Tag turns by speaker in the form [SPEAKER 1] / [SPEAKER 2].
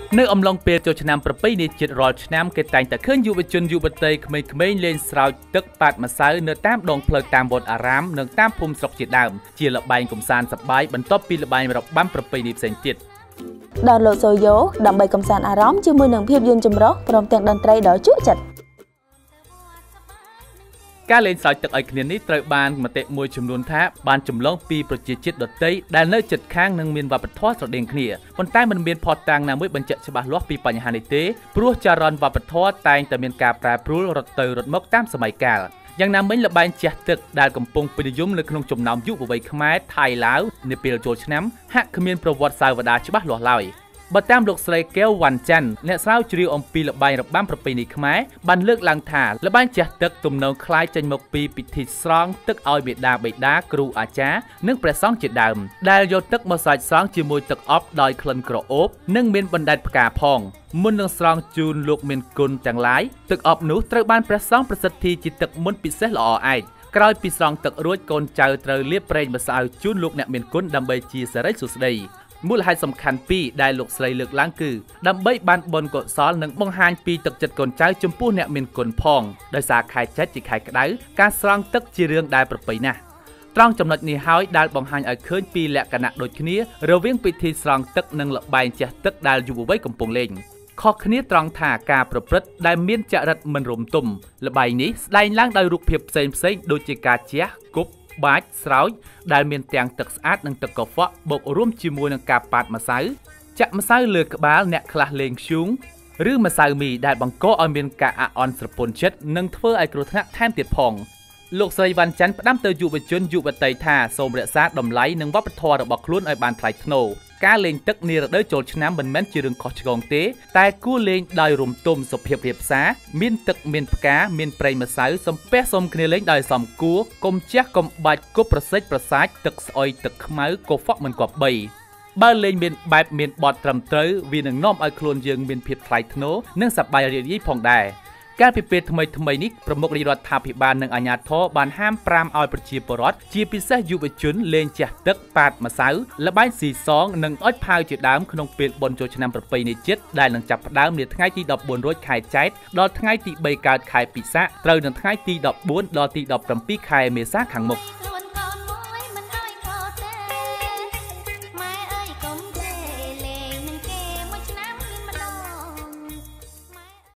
[SPEAKER 1] នៅអំឡុងពេលចូលឆ្នាំប្រពៃណីជាតិរាល់ឆ្នាំគេតែងតែឃើញយុវជនយុវតីក្មេងៗលេងស្រោចទឹកប៉ាតម្សៅនៅតាមដងផ្លូវតាមវត្តអារាមនិងតាមភូមិស្រុកជាដើមជាល្បែងកម្សាន្តសប្បាយបន្ទាប់ពីល្បែងរបាំប្រពៃណីផ្សេងទៀត
[SPEAKER 2] ដល់លោកសូយ៉ូដើម្បីកម្សាន្តអារម្មណ៍ជាមួយនឹងភាពយន្តចម្រុះព្រមទាំងតន្ត្រីដ៏ជក់ចិត្ត
[SPEAKER 1] ការលេងស្រោចទឹកឲ្យគ្នានេះត្រូវបានមតិមួយចំនួនថាបានចម្លងពីប្រជាជាតិដទៃដែលនៅជិតខាងនិងមានវប្បធម៌ស្រដៀងគ្នាប៉ុន្តែមិនមានភស្តុតាងណាមួយបញ្ជាក់ច្បាស់លាស់ពីបញ្ហានេះទេព្រោះចរន្តវប្បធម៌តែងតែមានការប្រែប្រួលរត់ទៅរត់មកតាមសម័យកាលយ៉ាងណាមិញល្បែងជះទឹកដែលកំពុងពេញនិយមនៅក្នុងចំណោមយុវវ័យខ្មែរថៃឡាវនាពេលចូលឆ្នាំហាក់គ្មានប្រវត្តិសាវតាច្បាស់លាស់ឡើយបើតាមលោកស្រីកែវវ៉ាន់ច័ន្ទអ្នកស្រាវជ្រាវអំពីល្បែងរបាំប្រពៃណីខ្មែរបានលើកឡើងថាល្បែងជះទឹកទំនងคล้ายចេញមកពីពិធីស្រង់ទឹកឲ្យមេដាបេដាគ្រូអាចារ្យនិងព្រះសង្ឃជាដើមដែលយកទឹកមកស្រោចស្រង់ជាមួយទឹកអប់ដោយក្លិនក្រអូបនិងមានបណ្ដែតផ្កាផងមុននឹងស្រង់ជូនលោកមានគុណទាំងឡាយទឹកអប់នោះត្រូវបានព្រះសង្ឃប្រសិទ្ធិជាទឹកមុនពិសេសល្អឯកក្រោយពីស្រង់ទឹករួចកូនចៅត្រូវលាបប្រេងម្សៅជូនលោកអ្នកមានគុណដើម្បីជាសិរីសួស្តីមូលហេតុសំខាន់ពីរដែលលោកស្រីលើកឡើងគឺដើម្បីបានបុណ្យកុសលនិងបង្ហាញពីទឹកចិត្តកូនចៅចំពោះអ្នកមានគុណផងដោយសារខែចេតិជាខែក្តៅការស្រង់ទឹកជារឿងដែលប្រពៃណាស់ត្រង់ចំណុចនេះហើយដែលបង្ហាញឲ្យឃើញពីលក្ខណៈដូចគ្នារវាងពិធីស្រង់ទឹកនិងល្បែងជះទឹកដែលយុវវ័យកំពុងលេងខុសគ្នាត្រង់ថាការប្រព្រឹត្តដែលមានចរិតមិនរំទុំល្បែងនេះស្ដែងឡើងដោយរូបភាពផ្សេងៗដូចជាការជះគប់បាច់ស្រោចដែលមានទាំងទឹកស្អាតនិងទឹកកខ្វក់បូករួមជាមួយនឹងការប៉ាតម្សៅចាក់ម្សៅលើក្បាលអ្នកខ្លះលេងធ្យូងឬម្សៅមីដែលបង្កឲ្យមានការអាក់អន់ស្រពន់ចិត្តនិងធ្វើឲ្យគ្រោះថ្នាក់ថែមទៀតផងលោកស្រីវ៉ាន់ច័ន្ទផ្ដាំទៅយុវជនយុវតីថាសូមរក្សាតម្លៃនិងវប្បធម៌របស់ខ្លួនឲ្យបានថ្លៃថ្នូរការលេងទឹកនារដូវចូលឆ្នាំមិនមែនជារឿងខុសឆ្គងទេតែគួរលេងដោយរំទុំសុភាពរាបសារមានទឹកមានផ្កាមានប្រេងម្សៅសំពះសុំគ្នាលេងដោយសមគួរកុំជះកុំបាច់គប់ប្រសិទ្ធប្រសាចទឹកស្អុយទឹកខ្មៅកុហ្វក់មិនគប្បីបើលេងមានបែបមានបទត្រឹមត្រូវវានឹងនាំឲ្យខ្លួនយើងមានភាពថ្លៃថ្នូរនិងសប្បាយរីករាយផងដែរកាលពីពេលថ្មីនេះប្រមុខរាជរដ្ឋាភិបាលនិងអាជ្ញាធរបានហាម5ឲ្យប្រជាពលរដ្ឋជាពិសេសយុវជនលេងជះទឹកប៉ាតម្សៅល្បែងស៊ីសងនិងអុជផាវជាដើមក្នុងពេលបុណ្យចូលឆ្នាំប្រពៃណីជាតិដែលនឹងចាប់ផ្ដើមនាថ្ងៃទី14រោចខែចែកដល់ថ្ងៃទី3កើតខែពិសាខត្រូវនៅថ្ងៃទី14ដល់ទី17ខែមេសាខាងមុខ